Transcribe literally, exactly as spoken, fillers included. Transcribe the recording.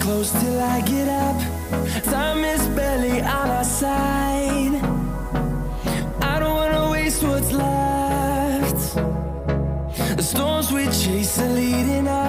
close till I get up. Time is barely on our side. I don't wanna waste what's left. The storms we chase are leading us.